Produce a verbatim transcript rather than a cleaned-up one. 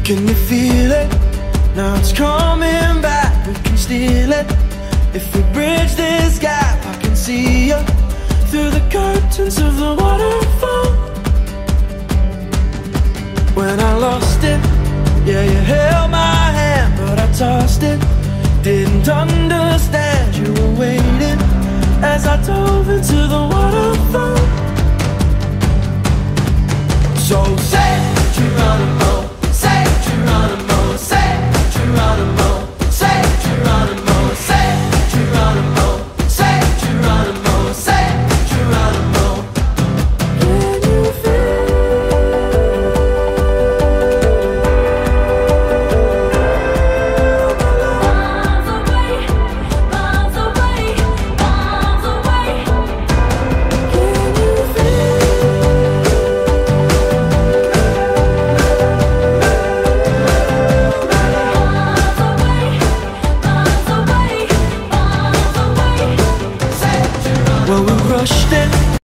Can you feel it? Now it's coming back, we can steal it. If we bridge this gap, I can see you through the curtains of the waterfall. When I lost it, yeah, you held my hand, but I tossed it. Didn't understand you were waiting as I dove into the waterfall. So say Geronimo, say Geronimo, say Geronimo, say Geronimo, say Geronimo, say Geronimo, say Geronimo. Can you feel? Miles away, miles away, miles away. Can you feel? Well, we rushed it.